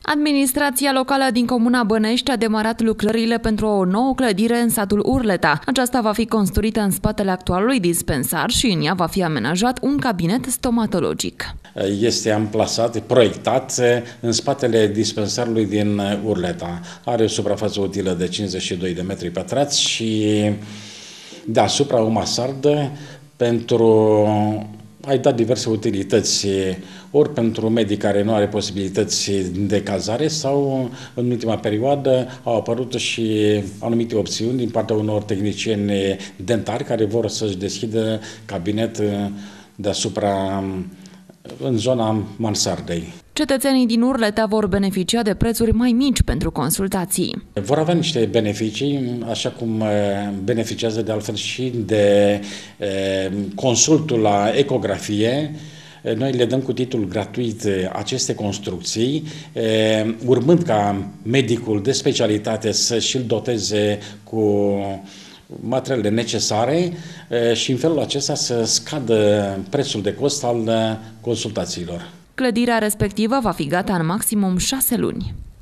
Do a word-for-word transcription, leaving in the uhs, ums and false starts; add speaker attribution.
Speaker 1: Administrația locală din comuna Bănești a demarat lucrările pentru o nouă clădire în satul Urleta. Aceasta va fi construită în spatele actualului dispensar și în ea va fi amenajat un cabinet stomatologic.
Speaker 2: Este amplasat, proiectat în spatele dispensarului din Urleta. Are o suprafață utilă de cincizeci și doi de metri pătrați și deasupra o mansardă pentru ai dat diverse utilități, ori pentru medic care nu are posibilități de cazare sau în ultima perioadă au apărut și anumite opțiuni din partea unor tehnicieni dentari care vor să-și deschidă cabinet deasupra în zona mansardei.
Speaker 1: Cetățenii din Urleta vor beneficia de prețuri mai mici pentru consultații.
Speaker 2: Vor avea niște beneficii, așa cum beneficiază de altfel și de consultul la ecografie. Noi le dăm cu titlul gratuit aceste construcții, urmând ca medicul de specialitate să și-l doteze cu materialele necesare și în felul acesta să scadă prețul de cost al consultațiilor.
Speaker 1: Clădirea respectivă va fi gata în maximum șase luni.